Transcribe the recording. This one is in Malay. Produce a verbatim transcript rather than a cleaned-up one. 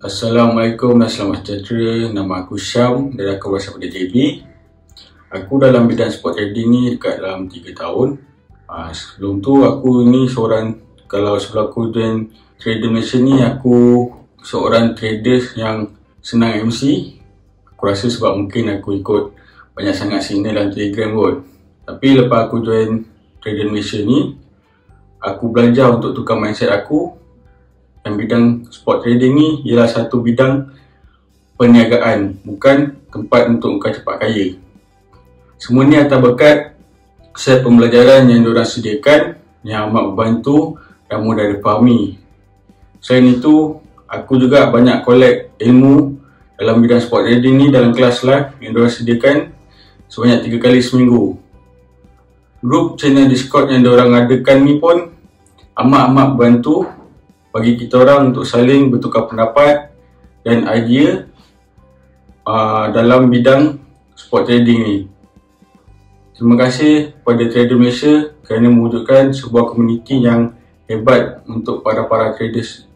Assalamualaikum dan selamat sejahtera. Nama aku Syam dan aku berasal dari J B. Aku dalam bidang sport trading ni dekat dalam tiga tahun. Ha, sebelum tu aku ni seorang, kalau sebelum aku join Trader Malaysia ni, aku seorang trader yang senang M C. Aku rasa sebab mungkin aku ikut banyak sangat signal dalam Telegram kot. Tapi lepas aku join Trader Malaysia ni, aku belajar untuk tukar mindset aku. Dan bidang sport trading ni ialah satu bidang perniagaan, bukan tempat untuk kau cepat kaya. Semua ni atas berkat set pembelajaran yang diorang sediakan yang amat membantu dan mudah dipahami. Selain itu, aku juga banyak collect ilmu dalam bidang sport trading ni dalam kelas live yang diorang sediakan sebanyak tiga kali seminggu. Grup channel Discord yang diorang adakan ni pun amat-amat bantu bagi kita orang untuk saling bertukar pendapat dan idea uh, dalam bidang sport trading ni. Terima kasih kepada Trader Malaysia kerana mewujudkan sebuah komuniti yang hebat untuk para-para traders